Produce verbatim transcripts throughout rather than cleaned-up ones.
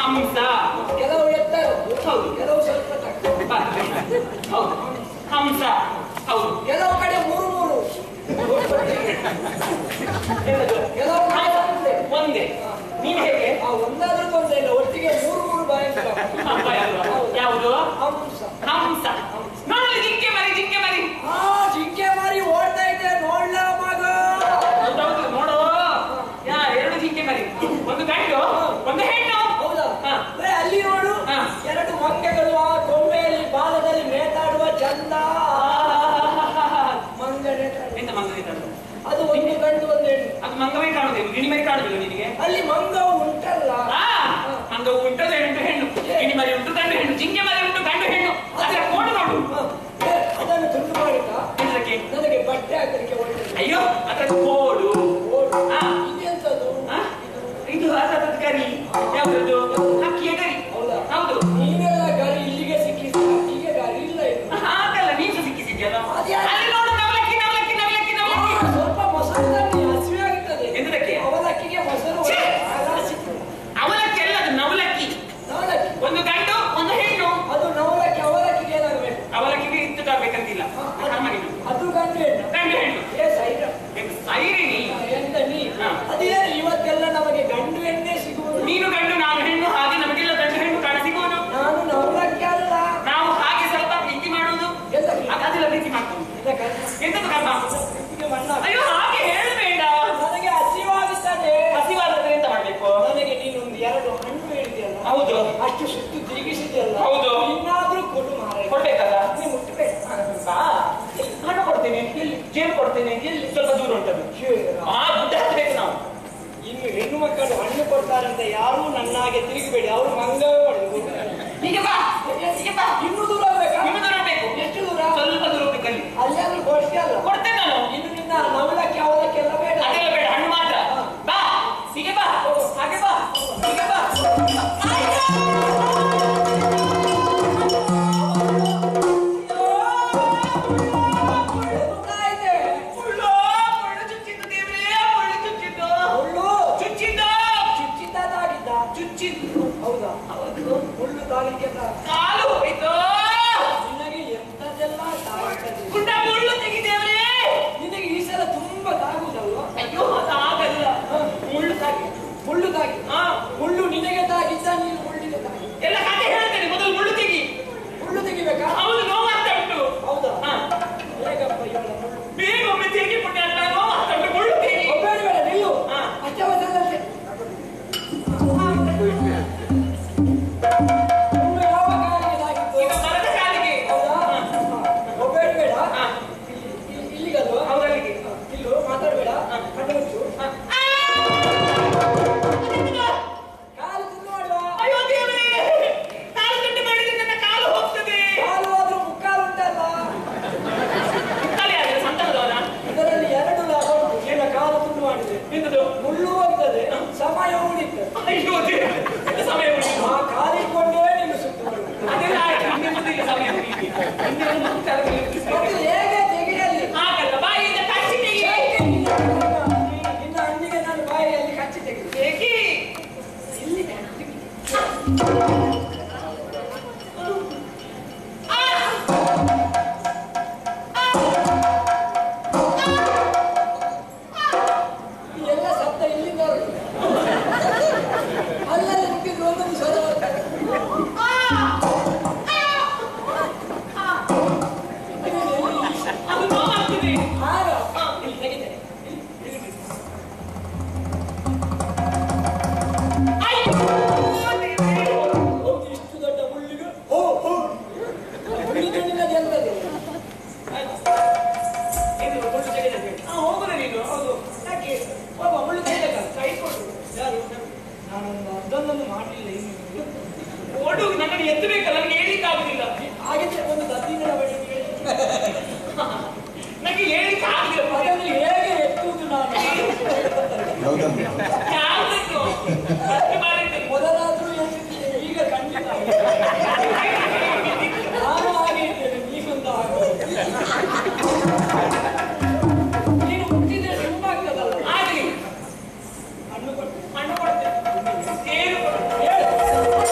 ಹಂಸ. ಕೆಲವು ಎತ್ತರ ಹೌದು, ಕೆಲವು ಸ್ವಲ್ಪ ಹೌದು. ಹಂಸ ಹೌದು. ಕೆಲವು ಕಡೆ ಮೂರು ಮೂರು ಕೆಲವು ಒಂದೇ. ನೀನ್ ಹೇಗೆ ಒಂದಾದ್ರೂ ತೊಂದರೆ ಇಲ್ಲ, ಒಟ್ಟಿಗೆ ಮೂರು ಮೂರು ಭಯಂಕರ. ಯಾವುದು? ಹಂಸ. ಹಂಸ ನೋಡಿ, ಜಿಂಕೆ ಮರಿ, ಜಿಂಕೆ ಮರಿ. ಆ ಜಿಂಕೆ ಮರಿ ಓಡ್ತಾ ಇದೆ, ನೋಡ್ಲ ಮಗ. ಹೌದು, ನೋಡು. ಯಾ ಎರಡು ಜಿಂಕೆ ಮರಿ, ಒಂದು ಗಂಡು ಒಂದು ಹೆಣ್ಣು. ಹೌದಾ? ಅಲ್ಲಿ ನೋಡು, ಎರಡು ಮಂಗಗಳು ಆ ಕೊಂಬೆಯಲ್ಲಿ ಬಾಲದಲ್ಲಿ ನೇತಾಡುವ ಚಂದ. ಮಂಗ ಎಂತ ಮಂಗ ನೇತಾಡುದು? ಅದು ಒಂದು ಗಂಡು ಒಂದು ಹೆಣ್ಣು. ಅದು ಮಂಗವೇ ಕಾಣುದೇ, ಗಿಣಿ ಮರಿ ಕಾಣುದಿಲ್ಲ ನಿನಗೆ? ಅಲ್ಲಿ ಮಂಗವು ಉಂಟಲ್ಲ. ಮಂಗವು ಉಂಟು, ಹೆಣ್ಣು ಹೆಣ್ಣು. ಗಿಣಿ ಮರಿ ಉಂಟು, ಗಂಡು ಹೆಣ್ಣು. ಜಿಂಕೆ ಮರಿ ಉಂಟು, ಗಂಡು ಹೆಣ್ಣು. ಅದರ ಕೋಡು ನೋಡು. ಅದನ್ನು ತುಂಡು ಮಾಡಿದ ನನಗೆ ಬಟ್ಟೆ ಹಾಕಲಿಕ್ಕೆ ಒಳ್ಳೆ. ಅಯ್ಯೋ, ಅದರ ಕೋಡು. ಇದೆಂತದ್ದು? ಇದು ಅದರ ಗರಿ. ಯಾವ್ದು? ಹಕ್ಕಿಯ ಗರಿ. ಹೌದಾ? ಹೌದು. ನೀವೆಲ್ಲ ಗರಿ ಇಲ್ಲಿಗೆ ಸಿಕ್ಕಿಸ, ಹೀಗೆ ಗರಿ ಇಲ್ಲ ಇದು. ಹಾಗಲ್ಲ, ನೀನು ಸಿಕ್ಕಿಸಿದ್ಯಲ್ಲ. ಅಲ್ಲಿ ನೋಡು, ನವಲಕ್ಕಿ ನವಲಕ್ಕಿ ನವಲಕ್ಕಿ ನವಲಕ್ಕಿ. ಸ್ವಲ್ಪ ಮೊಸರು ತನ್ನಿ, ಹಸಿವೆ ಆಗುತ್ತದೆ. ಎಂತದಕ್ಕೆ? ಅವಲಕ್ಕಿಗೆ ಮೊಸರು. ಅವಲಕ್ಕಿ ಅಲ್ಲ, ಅದು ನವಲಕ್ಕಿ. ನವಲಕ್ಕಿ ಒಂದು ಗಂಡು ಒಂದು ಹೆಣ್ಣು. ಅದು ನವಲಕ್ಕಿ. ಅವಲಕ್ಕಿಗೆ ಏನಾಗಬೇಕು? ಅವಲಕ್ಕಿಗೆ ಇತ್ತು ತರಬೇಕಂತಿಲ್ಲ. ಅದು ಗಂಡು ಹೆಣ್ಣು. ಗಂಡು ಹೆಣ್ಣು. ಏ ಸೈರ ಸೈರಿನಿ ಎಂತ ನೀ? ಅದೇನು ಇವತ್ತೆಲ್ಲ ನಮಗೆ ಗಂಡು ಹೆಣ್ಣೆ ಸಿಗುವುದು? ನೀನು ಗಂಡು, ನಾನು ಹೆಣ್ಣು, ಹಾಗೆ ನಮಗೆಲ್ಲ ಗಂಡು ಹೆಣ್ಣು ಕಾಣ ಸಿಗುವುದು. ನಾನು ನವಲಕ್ಕಿ ಅಲ್ಲ. ನಾವು ಹಾಗೆ ಸ್ವಲ್ಪ ಪ್ರೀತಿ ಮಾಡುವುದು. ಅದೆಲ್ಲ ಪ್ರೀತಿ ಮಾಡ್ಕೊಂಡು ಎಂತದ್ದು ಕರ್ಮ? ಅಯ್ಯೋ, ಹಾಗೆ ಹೇಳಬೇಡ. ನನಗೆ ಹಸಿವಾಗುತ್ತದೆ. ಹಸಿವಾದ್ರೆ ಎಂತ ಮಾಡ್ಬೇಕು? ನನಗೆ ನೀನೊಂದು ಎರಡು ಹಣ್ಣು ಹೇಳಿದೆಯಲ್ಲ. ಹೌದು. ಅಷ್ಟು ಸುತ್ತು ತಿರುಗಿಸಿದೆಯಲ್ಲ. ಹೌದು. ಇನ್ನಾದ್ರೂ ಕೊಡು ಮಾರೆ. ಕೊಡ್ಬೇಕಲ್ಲ? ನೀನು ಮುಟ್ಟಬೇಕು. ಹಣ್ಣು ಕೊಡ್ತೇನೆ. ಎಲ್ಲಿ? ಜೇನು ಕೊಡ್ತೇನೆ. ಎಲ್ಲಿ? ಸ್ವಲ್ಪ ದೂರ ಉಂಟದು. ಆ ದುಡ್ಡು ಹಾಕ್ಬೇಕು ನಾವು. ಇನ್ನು ಹೆಣ್ಣು ಮಕ್ಕಳು ಹಣ್ಣು ಕೊಡ್ತಾರಂತ ಯಾರು ನನ್ನಾಗೆ ತಿರುಗಿಬೇಡಿ, ಅವರು ಮಂಗವೇ ಮಾಡುದು. ಹೀಗೆ ಬಾ, ಹೀಗೆ ಬಾ. ಇನ್ನೂ ದೂರ ಹೋಗ್ಬೇಕಾ? ಇನ್ನೂ ದೂರ ಬೇಕು. ಎಷ್ಟು ದೂರ? ಸ್ವಲ್ಪ ದೂರ ಹೋಗ್ಬೇಕಲ್ಲಿ. ಅಲ್ಲಾದ್ರೂ ಗೋಷ್ಠಿ ಅಲ್ಲ. ಕೊಡ್ತೇನೆ ನಾನು. ಇನ್ನು ನಿನ್ನ ನವಲಕ್ಕಿ ಅವಲಕ್ಕಿ ಎಲ್ಲ ಬೇಡ. ಅದೆಲ್ಲ ಬೇಡ, ಹಣ್ಣು ಮಾತ್ರ. ಬಾ, ಹೀಗೆ ಬಾ, ಹಾಗೆ ಬಾ, ಹೀಗೆ ಬಾ. ಹೌದಾ? ಮುಳ್ಳು ತಾಳಿಕೆ ಕಾಲು ಹೋಯ್ತು. ನಿನಗೆ ಎಂತದೆಲ್ಲ ಗುಂಡ ಮುಳ್ಳು ತೆಗಿದೇವ್ರೆ. ನಿನಗೆ ಈ ಸಲ ತುಂಬಾ ತಾಗುದಲ್ವ? ಅಯ್ಯೋ, ಅದಾಗಲ್ಲ. ಮುಳ್ಳು ತಾಗಿ, ಮುಳ್ಳು ತಾಗಿ. ಹಾ, ಮುಳ್ಳು ನಿನಗೆ ತಾಗಿದ್ದ, ನೀನು ಮುಳ್ಳಿಗೆ ತಾಗಿ. ಎಲ್ಲ ಕತೆ ಹೇಳ್ತೇನೆ, ಮೊದಲು ಮುಳ್ಳು ತೆಗಿ. ಮುಳ್ಳು ತೆಗಿಬೇಕಾ? ಹೌದು, ನೋವಾಗ್ತಾ ಉಂಟು. ಹೌದಾ? ಹಾ, ಹೇಗಪ್ಪ ಇವಳ ಮುಳ್ಳು? ಬೇಗ ಒಮ್ಮೆ ತೆಗಿ ಪುಣ್ಯ ಅಂತ, ನೋವಾಗ್ತಾ ಉಂಟು. ಮುಳ್ಳು ತೆಗಿ. ಬೇಡ ಬೇಡ, ನಿಲ್ಲು. ಹಾ, ಅಚ್ಚವಸಲ್ಲಂತೆ. ಮುಳ್ಳು ಯಾವ ಕಾಲಿಗೆ ತಾಗಿತ್ತು? ಈಗ ಮರದ ಕಾಲಿಗೆ. ಹೌದಾ? ಬೇಡ ಬೇಡ. ಹಾ, ಇಲ್ಲಿಗಲ್ವಾ? ಹೌದಲ್ಲಿಗೆ. ಇಲ್ಲು ಮಾತಾಡಬೇಡ. ಕಣ್ಣು ಮುಚ್ಚು. ಕಾಲು ತುಂಡು ಮಾಡುವ. ಅಯ್ಯೋ ದೇವರೇ, ಕಾಲು ತುಂಡು ಮಾಡಿದ್ರೆ ನನ್ನ ಕಾಲು ಹೋಗ್ತದೆ. ಕಾಲು ಹೋದ್ರೂ ಮುಕ್ಕಾಲು ಉಂಟಲ್ಲ. ಮುಕ್ಕಾಲಿ ಆದ್ರೆ ಸಂತನದವನ. ಇದರಲ್ಲಿ ಎರಡು ಲಾಭ ಉಂಟು. ನಿನ್ನ ಕಾಲು ತುಂಡು ಮಾಡಿದೆ, ಎಂತದು? ಮುಳ್ಳು ಹೋಗ್ತದೆ, ಸಮಯ ಉಳಿತು. ಅಯ್ಯೋ ದೇವರೇ, ಸಮಯ ಉಳಿತು. ಆ ಕಾಲಿಕೊಂಡೇ ನೀನು ಸುತ್ತು ಮಾಡು. ಅದೆಲ್ಲ ಆಯ್ತು, ಹಿಂದೆ ಮುಂದೆ ಇಲ್ಲ ಸಮಯ ಉಳಿತು. ಹಿಂದೆ ಒಂದು ಮುಕ್ಕಾಲ ಮತ್ತು ಹೇಗೆ ತೆಗೆಯಲಿ? ಹಾಗಲ್ಲ, ಬಾಯಿಯಿಂದ ಕಚ್ಚಿ ತೆಗಿ. ನಿನ್ನ ಹಣ್ಣಿಗೆ ನಾನು ಬಾಯಿಯಲ್ಲಿ ಕಚ್ಚಿ ತೆಗೆದು ತೆಗಿ. ಇಲ್ಲಿ ಎಲ್ಲ ಶಬ್ದ ಇಲ್ಲಿಂದ ಅಲ್ಲಲ್ಲಿ ಮುಟ್ಟಿದ್ರು ಒಂದೊಂದು ಸ್ವರ ಬರ್ತದೆ. ಅದು ನೋವಾಗ್ತಿದೆ. ಆಗ ಇಲ್ಲಿ ತೆಗಿತೇನೆ. ಹೌದು, ಇಷ್ಟು ದೊಡ್ಡ ಮುಳ್ಳಿಗೆ ಹೋ ಹೋ ಮುಳ್ಳು ತುಂಡಿನದು ಎಂತದೆ? ಇದು ಮುಳ್ಳು ತೆಗೆದಕ್ಕೆ. ಹಾ, ಹೋಗುದ ನೀನು? ಹೌದು. ಯಾಕೆ ಪಾಪ ಮುಳ್ಳು ತೆಗೆಯಬೇಕಲ್ಲ, ಕೈ ಕೊಡು. ಯಾರು? ನಾನೊಂದು ಅದನ್ನೊಂದು ಮಾಡಲಿಲ್ಲ. ಇನ್ನು ಓಡು, ನನ್ನನ್ನು ಎತ್ತಬೇಕಲ್ಲ, ನನಗೆ ಹೇಳಿಕ್ಕೆ ಆಗುದಿಲ್ಲ. ಹಾಗಿದ್ರೆ ಒಂದು ದತ್ತಿಗಳ ಬಳಿ ಹೇಳಿ. ನನಗೆ ಹೇಳಿಕ್ಕೆ ಆಗುದಿಲ್ಲ. ಅದನ್ನು ಹೇಗೆ ಎತ್ತುವುದು ನಾನು? ಯಾವ್ದಕ್ಕೂ ಅಷ್ಟು ಮಾಡಿದ್ದು. ಮೊದಲಾದ್ರೂ ಎತ್ತಿದ್ದೇನೆ, ಈಗ ಖಂಡಿತ ನಾನು ಹಾಗೆ ಇದ್ದೇನೆ, ನೀವೊಂದು ಹಾಗೆ. ನೀನು ಮುಟ್ಟಿದ್ರೆ ಸುಮ್ಮಾಗ್ತದಲ್ಲ. ಆಗಲಿ, ಹಣ್ಣು ಕೊಟ್ಟು ಹಣ್ಣು ಕೊಡ್ತೇನೆ, ತೇರು ಕೊಡ್ತೇನೆ. ಹೇಳು.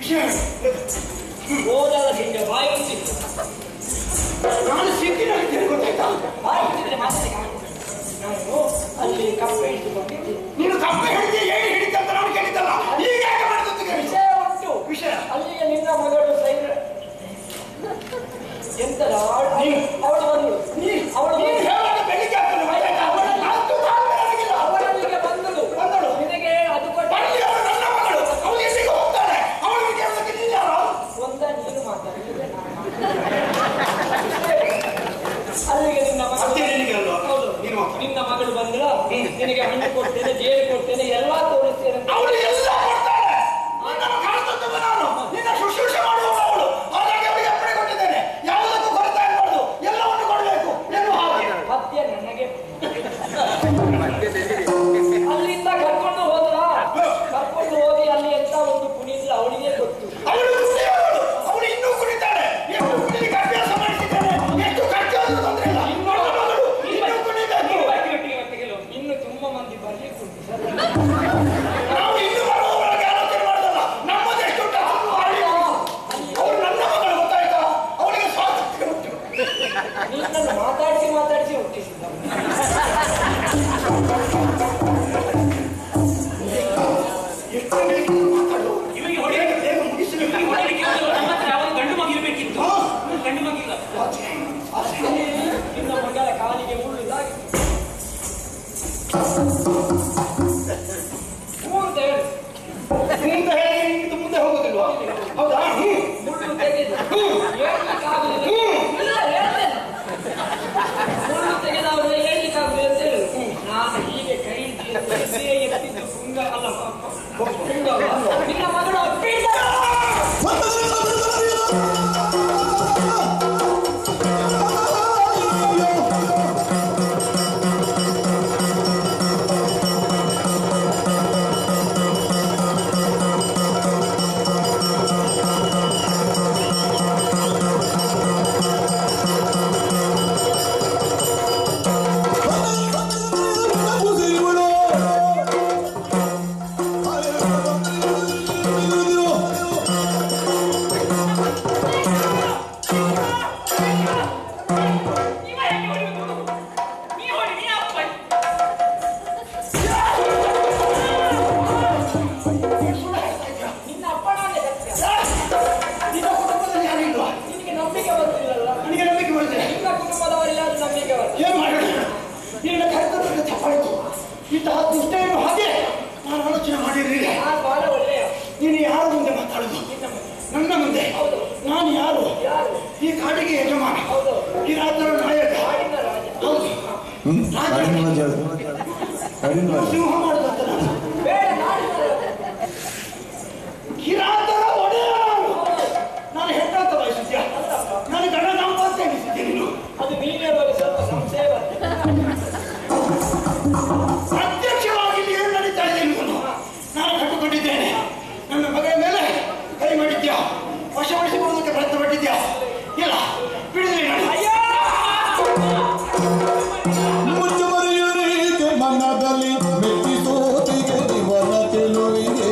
ಹೋದಾಗ ಹಿಂಗೆ ಬಾಯಿ ಮುಚ್ಚಿತ್ತು. ನಾನು ಸಿಕ್ಕಿನ ಗೊತ್ತಾಯ್ತಾ? ಬಾಯಿ ಮುಚ್ಚಿದ್ರೆ ಮಾತಾಡಿ. ನಾನು ಅಲ್ಲಿ ಕಪ್ಪೆ ಹಿಡಿದುಕೊಂಡಿದ್ದೆ. ನೀನು ಕಪ್ಪೆ ಹಿಡಿದು ಹೇಳಿ ಹಿಡಿತಂತ ನಾನು ಕೇಳಿದ್ದಲ್ಲ. ಈಗ ಯಾಕೆ ಮಾಡ್ತಿದ್ದೆ? ವಿಷಯ ಉಂಟು. ವಿಷಯ ಅಲ್ಲಿಗೆ ನಿನ್ನ ಮಗಳು ಸೈನ್ ಎಂತಲ್ಲ ಅವಳು ಬಂದಳು. ಅವಳು ಬೆಳಿಗ್ಗೆ ಅವಳಲ್ಲಿಗೆ ಬಂದಳು ಬಂದಳು ನಿನಗೆ ಅದು ಕೊಟ್ಟ ನನ್ನ ಮಗಳು ಅವಳು ಎಲ್ಲಿಗೆ ಹೋಗ್ತಾಳೆ? ಅವಳಿಗೆ ಒಂದ ನೀನು ಮಾತಾಡಿದ್ರೆ ಅಲ್ಲಿಗೆ ನಿನ್ನ ಮಗಳು ಹೌದು ನಿನ್ನ ಮಗಳು ಬಂದಳ. ನಿನಗೆ ಹಣ್ಣು ಕೊಡ್ತೇನೆ, ಜೇನು ಕೊಡ್ತೇನೆ, ಎಲ್ಲಾ ತೋರಿಸ್ತೇನೆ. ಅವಳು ಎಲ್ಲ ಕೊಡ್ತಾಳೆ. ನಾನು ನಿನ್ನ ಶುಶ್ರೂಷೆ ಮಾಡುವವಳು ಅವಳು. ಹಾಗಾಗಿ ಅವಳಿಗೆ ಅಪ್ಪಣೆ ಕೊಟ್ಟಿದ್ದೇನೆ. ಯಾವುದಕ್ಕೂ ಕೊರತೆ ಆಗಬಾರ್ದು, ಎಲ್ಲವನ್ನು ಕೊಡಬೇಕು. ಏನು ಹಾಗೆ ಮಧ್ಯ ನನಗೆ ಅಲ್ಲಿಂದ ಕರ್ಕೊಂಡು ಹೋದ್ರ ಕರ್ಕೊಂಡು ಹೋಗಿ ಅಲ್ಲಿ ಎಂತ ಒಂದು ಕುಣಿದ್ರೆ ಅವಳಿಗೆ ಗೊತ್ತು. ಅವಳು ಕುಣಿಯವಳು. ಅವಳು ಇನ್ನೂ ಕುಣಿತಾಳೆ. ಎಷ್ಟು ಕುಣಿಲಿಕ್ಕೆ ಅಭ್ಯಾಸ ಮಾಡಿಸಿದ್ದೇನೆ. ಎಷ್ಟು ಖರ್ಚು ಆದ್ರೂ ತೊಂದರೆ ಇಲ್ಲ. ಇನ್ನೊಬ್ಬ ಮಗಳು ಇನ್ನೂ ಕುಣಿಬೇಕು. ಇನ್ನು ತುಂಬಾ ಮಂದಿ ಬರ್ಲಿಕ್ಕೆ ಉಂಟು. ನಾವು ಇನ್ನು ಬರುವವರೆಗೆ ಆಲೋಚನೆ ಮಾಡೋದಲ್ಲ. ನಮ್ಮದೆಷ್ಟು ಉಂಟು ಅವಳು ನನ್ನ ಮಗಳು ಗೊತ್ತಾಯ್ತಾ? ಅವಳಿಗೆ ಸ್ವಾತಂತ್ರ್ಯ ಉಂಟು. ನಿನ್ನನ್ನು ಮಾತಾಡಿಸಿ ಮಾತಾಡಿಸಿ ಹುಟ್ಟಿಸಿದ್ದ. ಎಷ್ಟು ಬೇಕು ಮಾತಾಡು. ಇವರಿಗೆ ಬೇಗ ಬೇಗ ಮುಗಿಸಬೇಕು. ಗಂಡು ಮಗಿರ್ಬೇಕಿತ್ತು. ಗಂಡು ಮಗಿಲ್ಲ. ನಿನ್ನ ಮಗಳ ಕಾಲಿಗೆ ಮುಳ್ಳುದಾಗಿ ಮುಂದೆ ಮುಂದೆ ಹೇಳಿ ಇದು ಮುಂದೆ ಹೋಗುದಿಲ್ವಾ? ಹೌದಾ? ಮುಳ್ಳು ತೆಗೆದು ಹೇಳ್ಲಿಕ್ಕಾಗುದಿಲ್ಲ. ಇಲ್ಲ ಹೇಳ್ತೇನೆ. ಮುಳ್ಳು ತೆಗೆದವರು ಹೇಳ್ಲಿಕ್ಕಾಗುದಿಲ್ಲ ಅಂತ ಹೇಳು. ನಾನು ಹೀಗೆ ಕೈ ಎತ್ತಿದ್ದು ಪುಂಗ ಅಲ್ಲ ಪುಂಗ ಅಲ್ಲ. ನಿನ್ನ ಮಗಳು ಅಪ್ಪಿದ್ದ ನೀನು ಯಾರು ಮುಂದೆ ಮಾತಾಡುದು? ನನ್ನ ಮುಂದೆ ನಾನು ಯಾರು? ಈ ಕಾಡಿಗೆ ಯಜಮಾನ, ಈ ರಾಜ್ಯದ ನಾಯಕ. ಹೌದು, ಸಿಂಹ ಮಾಡುದಂತ ನಾನು. ಕಿರಾತರ ಒಡೆಯ ನಾನು. ನಾನು ಹೆಣ್ಣಾತ ಬಯಸಿದ್ಯಾ? ನಾನು ಗಂಡ ದಾಂಪತ್ಯ ಎನಿಸಿದ್ದೆ. ನೀನು ಅದು ನೀವೇ ಬರೀ ಸ್ವಲ್ಪ ಸಂಶಯ ಪ್ರತ್ಯಕ್ಷವಾಗಿ ಏನು ನಡೀತಾ ಇದೆ ಎನ್ನುವುದು ನಾನು ಕಂಡುಕೊಂಡಿದ್ದೇನೆ. ನನ್ನ ಮಗಳ ಮೇಲೆ ಕೈ ಮಾಡಿದ್ಯಾ? ವಶಪಡಿಸಿಕೊಳ್ಳುವುದಕ್ಕೆ ಪ್ರಯತ್ನ ಪಟ್ಟಿದ್ಯಾ? ಇಲ್ಲ, ಬಿಡಿದ್ರಿ ನಾನು. ಮುಚ್ಚುಮರೆಯುವ ಮನದಲ್ಲಿ ಮೆಚ್ಚಿಸೋತಿಗೆ ಇವನ ತೆಲುವಿಗೆ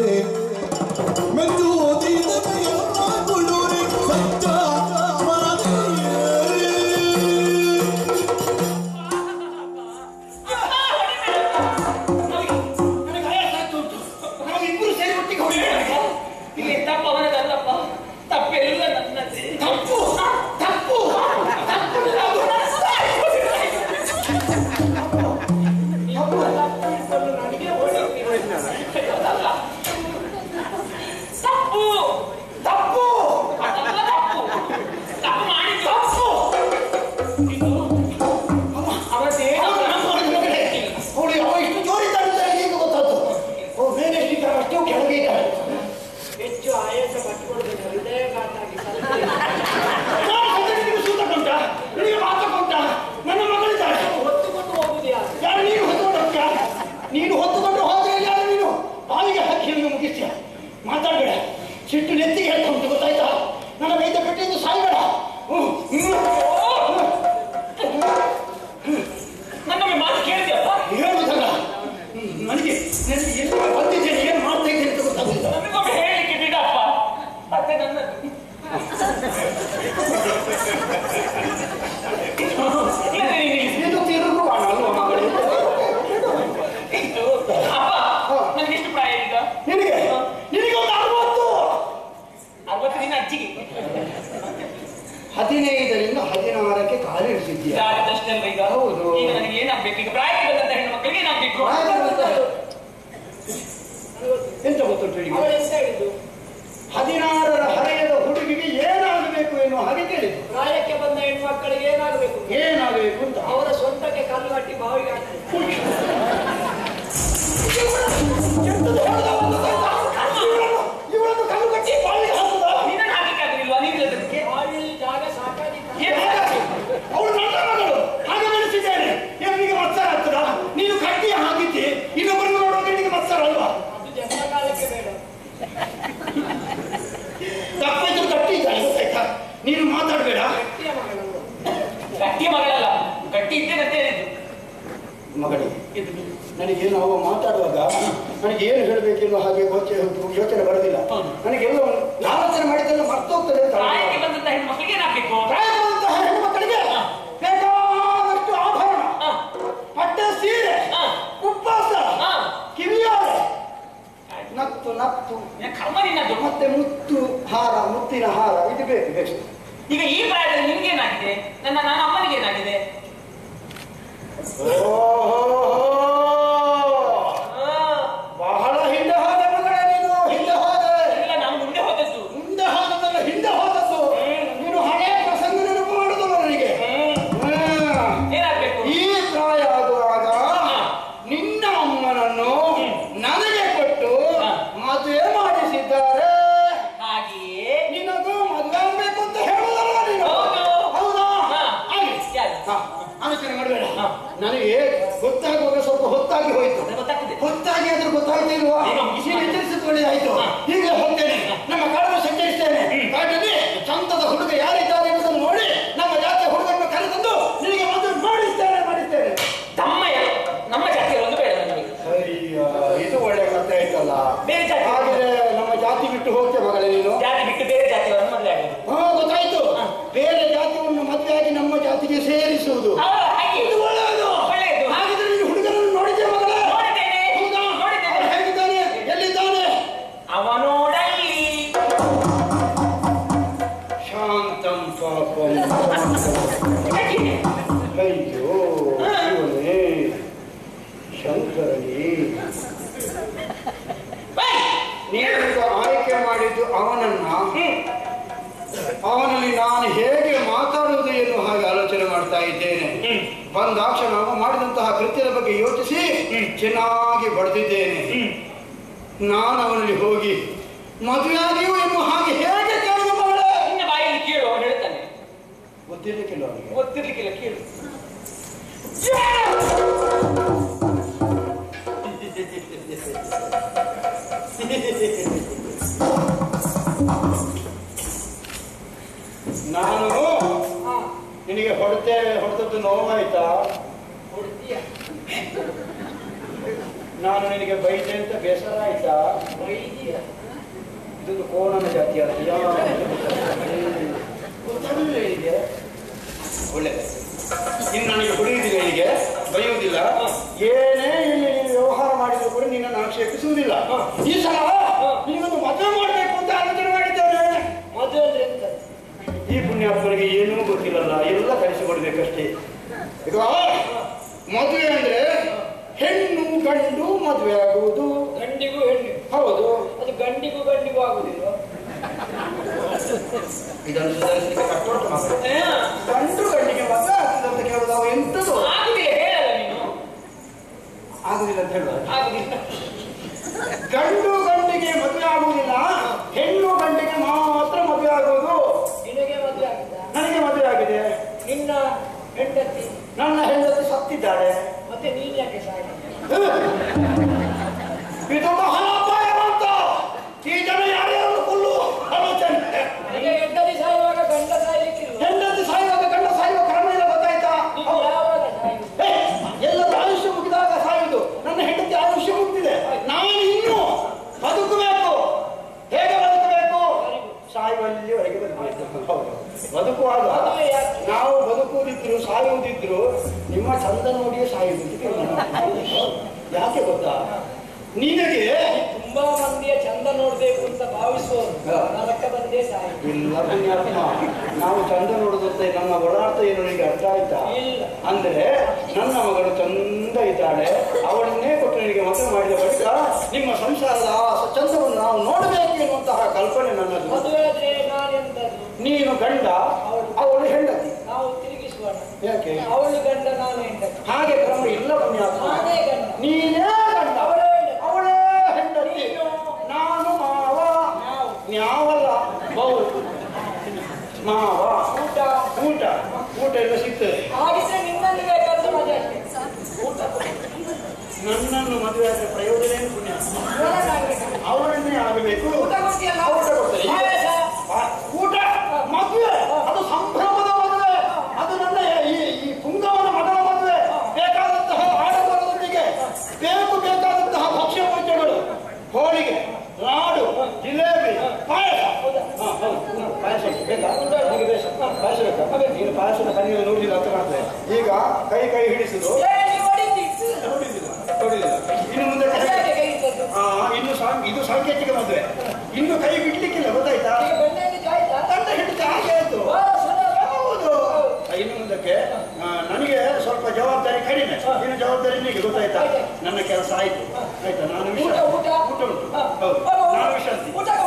ಮೆಚ್ಚುವುದಿದ ಕುಳುರಿ ಸಚ್ಚ ನನಗೆ ಆಯಾಸ ಆಗ್ತಾ ಉಂಟು. ನಾವು ಇಬ್ಬರು ಸೇರಿ ಒಟ್ಟಿಗೆ ಹೊಡಿಬೇಕು. ಇಲ್ಲಿ ತಪ್ಪು ಅವನದಲ್ಲಪ್ಪ, ತಪ್ಪೆಲ್ಲ ನನ್ನದೇ. ತಪ್ಪು ತಪ್ಪು ತಪ್ಪು ನನಗೆ ಅದಲ್ಲ ತಪ್ಪು, ತಪ್ಪು ಅದಲ್ಲ ತಪ್ಪು, ತಪ್ಪು ಮಾಡಿದ್ದು ತಪ್ಪು. ಇದು ಅವತ್ತೇನು ಅವಳು ಅವ ಇಷ್ಟು ಜೋರಿದ್ದಾಳೆ ಅಂತ ಈಗ ಗೊತ್ತಾಯ್ತು. ಅವ್ರು ಮೇಲೆ ಎಷ್ಟಿದ್ದಾರೆ ಅಷ್ಟು ಕೆಳಗೆ ಇದ್ದಾರೆ. ಹೆಚ್ಚು ಆಯಾಸ ಪಟ್ಟುಕೊಳ್ಳಬೇಕು. ಹೃದಯಘಾತಾಗಿ ನಿನಗೆ ಸೂತ ಕೊಂಟ, ನಿನಗೆ ಮಾತ ಕೊಂಟ. ನನ್ನ ಮಗಳಿದ್ದಾಳೆ. ಹೊತ್ತುಕೊಂಡು ಹೋಗುದು ಯಾರು? ಯಾರು ನೀನು ಹೊತ್ತುಕೊಂಡು ಹೋಗ್ತೀಯ? ನೀನು ಹೊತ್ತುಕೊಂಡು ಹೋದ್ರೆ ಯಾರು ನೀನು? ಬಾವಿಗೆ ಹಾಕಿ ನಿಮಗೆ ಮುಗಿಸ್ತೀಯ. ಮಾತಾಡಬೇಡ. ಸಿಟ್ಟು ನೆತ್ತಿಗೆ ಹೇಳ್ತಾ ಉಂಟು, ಗೊತ್ತಾಯ್ತಾ? ನನ್ನ ವೈದ್ಯ ಪೆಟ್ಟಿದ್ದು ಸಾಯ್ಬೇಡ. ಹ್ಮ್ ನನ್ನೊಮ್ಮೆ ಮಾತು ಕೇಳಿದ್ಯಪ್ಪ? ಹೇಳುವುದಲ್ಲ. ನನಗೆ ನನಗೆ ಎಲ್ಲಿ ಬಂದಿದ್ದೇನೆ, ಏನು ಮಾಡ್ತಾ ಇದ್ದೇನೆ ಅಂತ ಗೊತ್ತಾಗುದಿಲ್ಲ. ನಮಗೊಮ್ಮೆ ಹೇಳಿಕ್ಕೆ ಬಿಡಪ್ಪ. ಹದಿನೈದರಿಂದ ಹದಿನಾರಕ್ಕೆ ಕಾಲಿರಿಸಿದ್ದೀಯ. ಈಗ ಹೌದು. ಈಗ ನನಗೆ ಏನಾಗ್ಬೇಕು? ಈಗ ಪ್ರಾಯಕ್ಕೆ ಬಂದಂತ ಹೆಣ್ಣು ಮಕ್ಕಳಿಗೆ ಏನಾಗ್ಬೇಕು? ಎಂತ ಗೊತ್ತುಂಟು ಈಗ? ಅವಳು ಎಂತ ಹೇಳಿದ್ದು? ಹದಿನಾರರ ಹರೆಯದ ಹುಡುಗಿಗೆ ಏನಾಗಬೇಕು ಎನ್ನುವ ಹಾಗೆ ಕೇಳಿದ್ರು. ಪ್ರಾಯಕ್ಕೆ ಬಂದ ಹೆಣ್ಣು ಮಕ್ಕಳಿಗೆ ಏನಾಗಬೇಕು? ಏನಾಗಬೇಕು ಅಂತ ಅವರ ಸ್ವಂತಕ್ಕೆ ಕಲ್ಲು ಕಟ್ಟಿ ಬಾವಿಗೆ ಹಾಕ್ತಾರೆ. ಇವಳನ್ನು ಕಲ್ಲು ಕಟ್ಟಿ ಬಾವಿಗೆ ಹಾಕುದ? ನಿನ್ನನ್ನು ಹಾಕಲಿಕ್ಕೆ ಆಗಲಿಲ್ವಾ? ನೀವು ಅದಕ್ಕೆ ಬಾವಿ ಜಾಗ ಸಾಕಾಗಿತ್ತು. ಅವಳು ನನ್ನ ಮಗಳು, ಹಾಗೆ ಬೆಳೆಸಿದ್ದೇನೆ. ನಿನಗೆ ಮತ್ಸರ ಆಗ್ತದ? ನೀನು ಕಟ್ಟಿ ಹಾಕಿದ್ದಿ, ಇನ್ನೊಬ್ಬರನ್ನು ನೋಡುವಾಗ ನಿನಗೆ ಮತ್ಸರ ಅಲ್ವಾ? ಅದು ಜನ್ಮ ಕಾಲಕ್ಕೆ ಬೇಡ. ತಪ್ಪಿದ್ರು ಕಟ್ಟಿ ಇದ್ದಾಳೆ ಗೊತ್ತಾಯ್ತಾ? ನೀನು ಮಾತಾಡಬೇಡ. ಗಟ್ಟಿಯ ಮಗಳು. ಗಟ್ಟಿ ಮಗಳಲ್ಲ, ಗಟ್ಟಿ ಇದ್ದೇನಂತ ಹೇಳಿದ್ದು ಮಗಳಿಗೆ ನನಗೇನು ಅವ ಮಾತಾಡುವಾಗ ನನಗೆ ಏನು ಹೇಳಬೇಕೆನ್ನುವ ಹಾಗೆ ಯೋಚನೆ ಬರೋದಿಲ್ಲ. ನನಗೆಲ್ಲ ಆಲೋಚನೆ ಮಾಡಿದ್ದೆಲ್ಲ ಮರ್ತೋಗ್ತದೆ ಅಂತ. ಪ್ರಾಯಕ್ಕೆ ಬಂದಂತ ಹೆಣ್ಣು ಮಕ್ಕಳಿಗೆ ಏನಾಗಬೇಕು? ಪ್ರಾಯವಂತಹ ಹೆಣ್ಣು ಮಕ್ಕಳಿಗೆ ಬೇಕಾದಷ್ಟು ಆಭರಣ, ಪಟ್ಟೆ ಸೀರೆ, ಉಪವಾಸ, ಕಿವಿಯಾರೆ, ನತ್ತು ನತ್ತು ಕರ್ಮ ನಿನ್ನದು. ಮತ್ತೆ ಮುತ್ತು ಹಾರ, ಮುತ್ತಿನ ಹಾರ ಇದು ಬೇಕು ಬೇಕು. ಈಗ ಈ ಪ್ರಾಯದಲ್ಲಿ ನಿಮ್ಗೆ ಏನಾಗಿದೆ? ನನ್ನ ನನ್ನ ಅಮ್ಮನಿಗೆ ಏನಾಗಿದೆ? ಬಹಳ ಹಿಂದೆ ಹೋದ ಮಗಳೇ ನೀನು. ಹಿಂದೆ ಹೋದೆ. ಇಲ್ಲ, ನಾನು ಮುಂದೆ ಹೋದದ್ದು. ಮುಂದೆ ಹೋದದಲ್ಲ, ಹಿಂದೆ ಹೋದದ್ದು. ನೀನು ಹಳೆಯ ಪ್ರಸಂಗ ನೆನಪು ಮಾಡುದಲ್ಲ ನನಗೆ. ಏನಾಗ್ಬೇಕು? ಈ ಪ್ರಾಯ ಆಗುವಾಗ ನಿನ್ನ ಅಮ್ಮನನ್ನು ನನಗೆ ಕೊಟ್ಟು ಮದುವೆ ಮಾಡಿಸಿದ್ದಾರೆ. ಹಾಗೆಯೇ ನಿನಗೂ ಮದುವೆ ಆಗ್ಬೇಕು ಅಂತ ಹೇಳುದಲ್ಲ ನೀನು? ಹೌದಾ? ಆಲೋಚನೆ ಮಾಡಬೇಡ. ನನಗೆ ಗೊತ್ತಾಗುವಾಗ ಸ್ವಲ್ಪ ಹೊತ್ತಾಗಿ ಹೋಯ್ತು. ಗೊತ್ತಾಗ್ತದೆ. ಹೊತ್ತಾಗಿ ಆದ್ರೂ ಗೊತ್ತಾಗ್ತಿಲ್ವಾ? ನೀನು ಎಚ್ಚರಿಸಿಕೊಳ್ಳಿದಾಯ್ತು. ಹೀಗೆ ಹೋಗ್ತೇನೆ, ನಮ್ಮ ಕಾಡನ್ನು ಸಂಚರಿಸ್ತೇನೆ. ಕಾಡಲ್ಲಿ ಚಂದದ ಹುಡುಗ ಯಾರಿದ್ದಾರೆ ಎಂಬುದನ್ನು ನೋಡಿ ನಮ್ಮ ಜಾತಿಯ ಹುಡುಗರನ್ನು ಕರೆತಂದು ನಿನಗೆ ಮದುವೆ ಮಾಡಿಸ್ತೇನೆ ಮಾಡಿಸ್ತೇನೆ. ತಮ್ಮ ನಮ್ಮ ಜಾತಿಯಲ್ಲೊಂದು ಬೇಡ ನನಗೆ. ಅಯ್ಯ, ಇದು ಒಳ್ಳೆ ಕಥೆ ಆಯ್ತಲ್ಲ. ಬೇರೆ ಜಾತಿ ಹಾಗೆ ನಮ್ಮ ಜಾತಿ ಬಿಟ್ಟು ಹೋಗ್ತೇ ಮಗಳೇ ನೀನು? ಜಾತಿ ಬಿಟ್ಟು ಬೇರೆ ಜಾತಿಯವರನ್ನು ಮದುವೆ ಆಗೋದು. ಹಾ, ಗೊತ್ತಾಯ್ತು. ಬೇರೆ ಜಾತಿಯನ್ನು ಮದುವೆಯಾಗಿ ನಮ್ಮ ಜಾತಿಗೆ ಸೇರಿಸುವುದು ಇದು ಒಳ್ಳೆಯದು. ಒಳ್ಳೆಯದು. ಹಾಗಿದ್ರೆ ನೀನು ಹುಡುಗರನ್ನು ನೋಡಿದ್ದೆ ಮಗಳೇ? ನೋಡಿದ್ದೇನೆ. ಹೌದಾ? ನೋಡಿದ್ದೇನೆ. ಅವನು ಹೇಗಿದ್ದಾನೆ? ಎಲ್ಲಿದ್ದಾನೆ? ಅವನೋಡಲ್ಲಿ ಶಾಂತಂ ಪಾಪಂ. ಅಯ್ಯೋ ಶಿವನೇ, ಶಂಕರನೇ, ನೀನು ಆಯ್ಕೆ ಮಾಡಿದ್ದು ಅವನನ್ನ. ಅವನಲ್ಲಿ ನಾನು ಹೇಗೆ ಮಾತಾಡುವುದು ಎನ್ನುವ ಹಾಗೆ ಆಲೋಚನೆ ಮಾಡ್ತಾ ಇದ್ದೇನೆ. ಬಂದಾಕ್ಷಣ ಅವನು ಮಾಡಿದಂತಹ ಕೃತ್ಯದ ಬಗ್ಗೆ ಯೋಚಿಸಿ ಚೆನ್ನಾಗಿ ಬಡ್ದಿದ್ದೇನೆ. ನಾನು ಅವನಲ್ಲಿ ಹೋಗಿ ಮದುವೆಯಾಗಿಯೂ ಎನ್ನುವ ಹಾಗೆ ಹೇಗೆ ಕೇಳುವ ಮಗಳೇ? ನಿನ್ನ ಬಾಯಲ್ಲಿ ಕೇಳು, ಅವನು ಹೇಳ್ತಾನೆ. ಗೊತ್ತಿರ್ಲಿಕ್ಕಿಲ್ಲ ಅವನಿಗೆ. ಗೊತ್ತಿರ್ಲಿಕ್ಕಿಲ್ಲ, ಕೇಳು. ನಾನು ನಿನಗೆ ಹೊಡೆತೆ ಹೊಡೆದದ್ದು ನೋವಾಯ್ತಾ? ಹೊಡ್ತೀಯ? ನಾನು ನಿನಗೆ ಬೈದೆ ಅಂತ ಬೇಸರ ಆಯ್ತಾ? ಬೈದೀಯ? ಇದೊಂದು ಕೋಣನ ಜಾತಿ ಅಲ್ಲ. ಗೊತ್ತಾಗಲಿಲ್ಲ ಹೀಗೆ. ಒಳ್ಳೆದ. ಇನ್ನು ನನಗೆ ಹೊಡೆಯುವುದಿಲ್ಲ, ಹೀಗೆ ಬೈಯುವುದಿಲ್ಲ. ಏನೇ ಇಲ್ಲಿ ನೀನು ವ್ಯವಹಾರ ಮಾಡಿದ್ರು ಕೂಡ ನಿನ್ನನ್ನು ಆಕ್ಷೇಪಿಸುವುದಿಲ್ಲ. ಈ ಸಲ ನೀನೊಂದು ಮದುವೆ ಮಾಡಬೇಕು ಅಂತ ಆಲೋಚನೆ ಮಾಡಿದ್ದೇನೆ. ಮದುವೆ ಅಂದ್ರೆ ಎಂತ? ಈ ಪುಣ್ಯಾತ್ಮರಿಗೆ ಏನೂ ಗೊತ್ತಿಲ್ಲಲ್ಲ, ಎಲ್ಲ ಕಲಿಸಿಕೊಡ್ಬೇಕಷ್ಟೇ. ಈಗ ಮದುವೆ ಅಂದ್ರೆ ಹೆಣ್ಣು ಗಂಡು ಮದುವೆ ಆಗುವುದು. ಗಂಡಿಗೂ ಹೆಣ್ಣು? ಹೌದು. ಅದು ಗಂಡಿಗೂ ಗಂಡಿಗೂ ಆಗುದಿಲ್ಲ. ಇದನ್ನು ಸುಧಾರಿಸಲಿಕ್ಕೆ ಕಟ್ಟೋಟ ಮಾತ್ರ. ಗಂಡು ಗಂಡಿಗೆ ಮದುವೆ ಆಗ್ತದೆ ಅಂತ ಕೇಳುದು ನಾವು ಎಂತದು? ಆಗುದಿಲ್ಲ, ಹೇಳಲ್ಲ ನೀನು. ಆಗುದಿಲ್ಲ ಅಂತ ಹೇಳುವ? ಆಗುದಿಲ್ಲ. ಗಂಡು ಗಂಡಿಗೆ ಮದುವೆ ಆಗುವುದಿಲ್ಲ, ಹೆಣ್ಣು ಗಂಡಿಗೆ ಮಾತ್ರ ಮದುವೆ ಆಗುವುದು. ನಿನಗೆ ಮದುವೆ ಆಗಿದ್ದ? ನನಗೆ ಮದುವೆ ಆಗಿದೆ. ನಿನ್ನ ಹೆಂಡತಿ? ನನ್ನ ಹೆಂಡತಿ ಸತ್ತಿದ್ದಾಳೆ. ಮತ್ತೆ ನೀನ್ ಯಾಕೆ ಸಾಯ? ಇದು ಮಹಾಪಾಯವಂತ. ಈ ಜನ ಯಾರ್ಯಾರು ಕೊಲ್ಲುವ ಆಲೋಚನೆ. ನನಗೆ ಹೆಂಡತಿ ಸಾಯುವಾಗ ಗಂಡ ಸಾಯ್ಲಿಕ್ಕಿಲ್ಲ. ಹೆಂಡತಿ ಸಾಯುವಾಗ ಗಂಡ ಸಾಯುವ ಕ್ರಮ ಇಲ್ಲ, ಗೊತ್ತಾಯ್ತಾ? ನೀನು ಯಾವಾಗ ಸಾಯುದು? ಎಲ್ಲರೂ ಆಯುಷ್ಯ ಮುಗಿದಾಗ ಸಾಯುವುದು. ನನ್ನ ಹೆಂಡತಿ ಆಯುಷ್ಯ ಮುಗಿದಿದೆ. ನಾನು ಇನ್ನು ಬದುಕಬೇಕು. ಹೇಗೆ ಬದುಕಬೇಕು? ಸಾಯುವಲ್ಲಿವರೆಗೆ ಬದುಕಬೇಕು. ಹೌದು, ಬದುಕುವಾಗ ನಾವು ಬದುಕುವುದಿದ್ರು ಸಾಯುವುದಿದ್ರು ನಿಮ್ಮ ಚಂದ ನೋಡಿಯೇ ಸಾಯುವುದು. ಯಾಕೆ ಗೊತ್ತಾ? ನಿನಗೆ ತುಂಬಾ ಮಂದಿಯ ಚಂದ ನೋಡ್ಬೇಕು ಅಂತ ಭಾವಿಸುವವರು ನರಕ ಬಂದೇ ಸಾಯಿ. ಇಲ್ಲ ಪುಣ್ಯಾತ್ಮ, ನಾವು ಚಂದ ನೋಡುದಂತೆ ನಮ್ಮ ಒಳಾರ್ಥ ಏನು ನಿನಗೆ ಅರ್ಥ ಆಯ್ತಾ? ಇಲ್ಲ. ಅಂದ್ರೆ ನನ್ನ ಮಗಳು ಚಂದ ಇದ್ದಾಳೆ, ಅವಳನ್ನೇ ಕೊಟ್ಟು ನಿನಗೆ ಮದುವೆ ಮಾಡಿದ ಬಳಿಕ ನಿಮ್ಮ ಸಂಸಾರದ ಆ ಚಂದವನ್ನು ನಾವು ನೋಡಬೇಕು ಎನ್ನುವಂತಹ ಕಲ್ಪನೆ ನನ್ನದು. ಮದುವೆ ಆದ್ರೆ ನಾನೆಂತದ್ದು? ನೀನು ಗಂಡ, ಅವಳು ಹೆಂಡತಿ. ನಾವು ತಿರುಗಿಸುವ. ಯಾಕೆ? ಅವಳು ಗಂಡ, ನಾನು ಹೆಂಡತಿ. ಹಾಗೆ ಕ್ರಮ ಇಲ್ಲ ಪುಣ್ಯಾತ್ಮ. ನಾನೇ ಗಂಡ, ನೀನೇ ಗಂಡ, ಅವಳೇ ಹೆಂಡತಿ. ಅವಳೇ ಹೆಂಡತಿ, ನಾನು ಮಾವ. ನ್ಯಾವಲ್ಲ ಬಹು ಮಾವ. ಊಟ ಊಟ ಊಟ ಎಲ್ಲ ಸಿಗ್ತದೆ. ಹಾಗಿದ್ರೆ ನಿನ್ನನ್ನು ಬೇಕಾದ್ರೆ ಮಜಾ ಆಗ್ತದೆ. ಊಟ ನನ್ನನ್ನು ಮದುವೆ ಆದ ಪ್ರಯೋಜನ ಏನು ಪುಣ್ಯಾತ್ಮ? ಒಳಗಾಗ್ಬೇಕು. ಅವಳನ್ನೇ ಆಗಬೇಕು. ಊಟ ಕೊಡ್ತೀಯಲ್ಲ? ಊಟ ಕೊಡ್ತಾರೆ. ಪಾಯಸ. ಊಟ ಮದುವೆ ಅದು ಸಂಭ್ರಮದ ಮದುವೆ, ಅದು ನನ್ನ ಈ ಈ ಪುಂಗವನ ಮಗಳ ಮದುವೆ. ಬೇಕಾದಂತಹ ಆಡಂಬರದೊಂದಿಗೆ ಬೇಕು ಬೇಕಾದಂತಹ ಭಕ್ಷ್ಯ ಭೋಜ್ಯಗಳು, ಹೋಳಿಗೆ, ಲಾಡು, ಜಿಲೇಬಿ, ಪಾಯಸ. ಹಾ, ಹೌದು, ಪಾಯಸ ಬೇಕಾ? ನಿನಗೆ ಬೇಸ ಪಾಯಸ ಬೇಕಾ? ನೀನು ಪಾಯಸದ ಕಣ್ಣಿಗೆ ನೋಡಿಲ್ಲ ಅಂತ ಕಾಣ್ತದೆ. ಈಗ ಕೈ ಕೈ ಹಿಡಿಸುದು ಏ, ನೀವು ಹೊಡಿತೀರಿ. ನೋಡಿಲ್ಲ ನೋಡಿಲ್ಲ. ಇನ್ನು ಮುಂದೆ ಕೈ- ಮರ್ಯಾದೆ ಕೈ ಇದ್ದದ್ದು. ಆ, ಇನ್ನು ಸಾ- ಇದು ಸಾಂಕೇತಿಕ ಮದುವೆ. ಇನ್ನು ಕೈ ಬಿಡ್ಲಿಕ್ಕಿಲ್ಲ, ಗೊತ್ತಾಯ್ತಾ? ಈಗ ಬೆಣ್ಣೆ ಹಿಡಿದು ಆಯ್ತಾ? ತಂಡ ಹಿಡಿದು ಹಾಗೆ ಆಯ್ತು. ಬಹಳ ಸುಲಭ. ಹೌದು. ಇನ್ನು ಮುಂದಕ್ಕೆ ಆ, ನನಗೆ ಸ್ವಲ್ಪ ಜವಾಬ್ದಾರಿ ಕಡಿಮೆ, ಇನ್ನು ಜವಾಬ್ದಾರಿ ನಿನಗೆ, ಗೊತ್ತಾಯ್ತಾ? ನನ್ನ ಕೆಲಸ ಆಯ್ತು, ಆಯ್ತಾ? ನಾನು ಊಟ ವಿಶ್ರಾಂತಿ. ಊಟ ಊಟ ಉಂಟು. ಹಾ. ಹೌದು, ಹೌದು. ನಾನು ವಿಶ್ರಾಂತಿ. ಊಟ